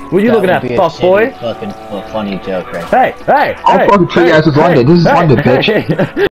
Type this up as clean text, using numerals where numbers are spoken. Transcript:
What you looking at, fuck boy? Fucking funny joke, right? Hey, hey, I'll fucking tell you guys it's London. This is London, bitch.